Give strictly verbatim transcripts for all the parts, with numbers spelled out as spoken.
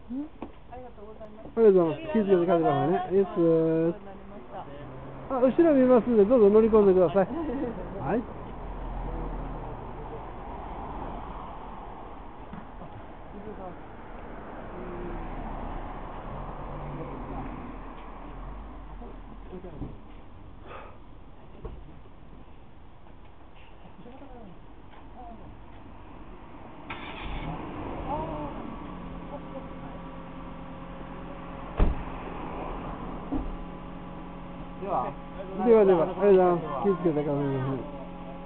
ありがとうございます。 ありがとうございます。気をつけて帰ってくださいね。イエス。あ、後ろ見ますんで、どうぞ乗り込んでください。はい。 では、 ではでは、ありがとうございます。気をつけて帰ってください。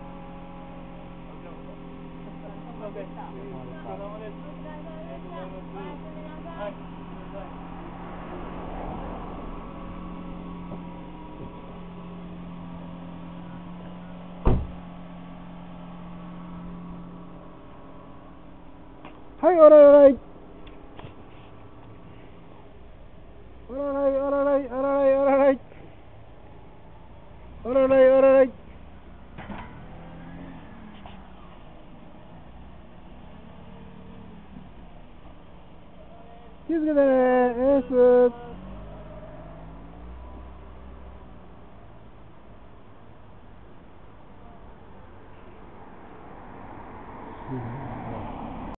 はい、おらいおらい。おららい、おららい、おららい、おららい。おららい、おららい。気をつけてね。エース。